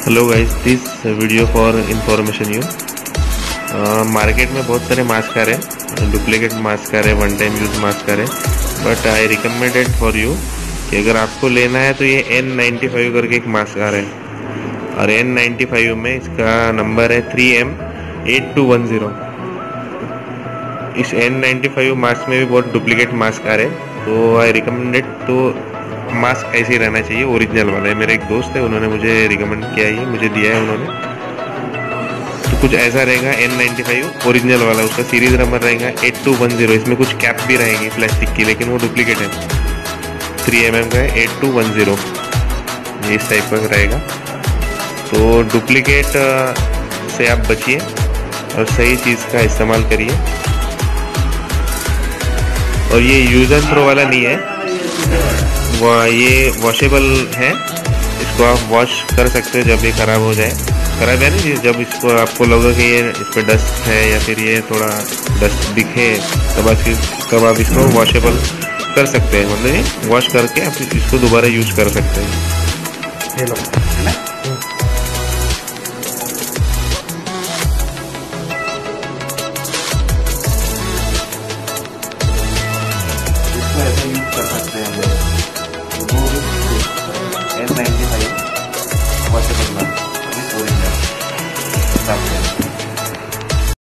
Hello guys, this video for information you. Market में बहुत सारे मास्क आ रहे हैं, डुप्लीकेट मास्क आ रहे हैं, वन टाइम यूज मास्क आ रहे हैं, but I recommended for you कि अगर आपको लेना है तो ये N95 करके एक मास्क आ रहा है और N95 में इसका नंबर है 3M8210। इस N95 मास्क में भी बहुत डुप्लीकेट मास्क आ रहे हैं, तो आई रिकमेंडेड तो मास्क ऐसे ही रहना चाहिए, ओरिजिनल वाला है। मेरे एक दोस्त है, उन्होंने मुझे रिकमेंड किया है, मुझे दिया है उन्होंने। तो कुछ ऐसा रहेगा N95 ओरिजिनल वाला, उसका सीरीज नंबर रहेगा 8210। इसमें कुछ कैप भी रहेगी प्लास्टिक की, लेकिन वो डुप्लीकेट है। 3mm का है, 8210 ये इस टाइप का रहेगा। तो डुप्लीकेट से आप बचिए और सही चीज़ का इस्तेमाल करिए। और ये यूज एंड थ्रो वाला नहीं है, ये वॉशेबल है। इसको आप वॉश कर सकते हो जब ये खराब हो जाए। खराब है ना, जब इसको आपको लगे कि ये इस पर डस्ट है या फिर ये थोड़ा डस्ट दिखे, तब आप इसको वॉशेबल कर सकते हैं। मतलब ये वॉश करके आप इसको दोबारा यूज कर सकते हैं। ये लो, है ना।